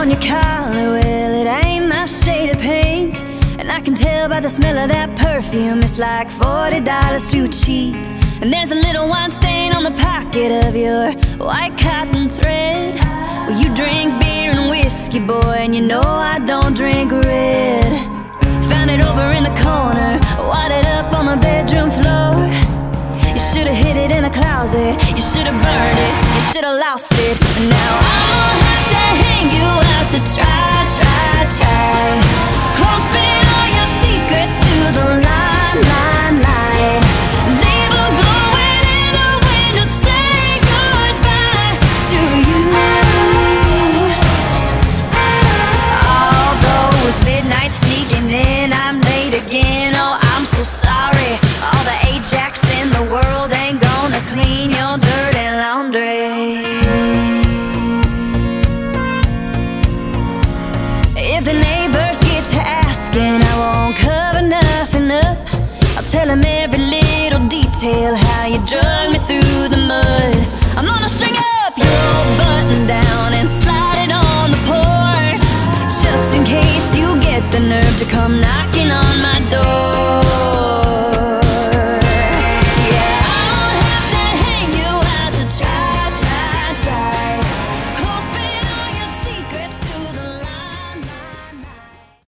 on your collar, well, it ain't my shade of pink. And I can tell by the smell of that perfume, it's like $40 too cheap. And there's a little wine stain on the pocket of your white cotton thread. Well, you drink beer and whiskey, boy, and you know I don't drink red. Found it over in the corner, wadded up on the bedroom floor. You should've hid it in a closet, you should've burned it, you should've lost it. And now I won't have to hang you out to try. Clothespin all your secrets to the line. Leave a glowing in the wind to say goodbye to you. All those midnights sneaking in, I'm late again, oh I'm so sorry. All the Ajax in the world ain't gonna clean your dirty laundry. If the neighbors get to asking, I won't cover nothing up. I'll tell them every little detail, how you drug